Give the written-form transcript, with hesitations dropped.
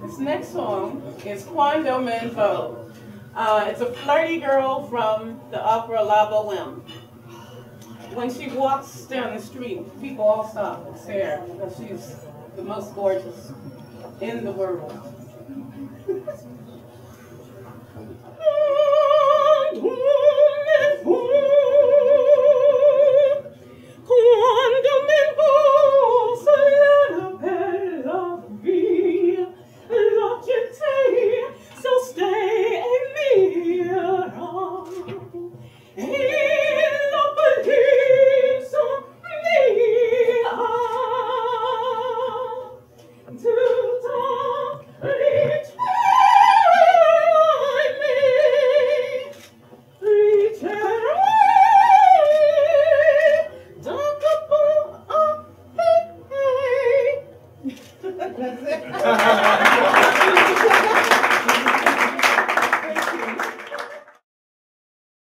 This next song is Quando Menfo. It's a flirty girl from the opera La Boheme. When she walks down the street, people all stop and stare because she's the most gorgeous in the world.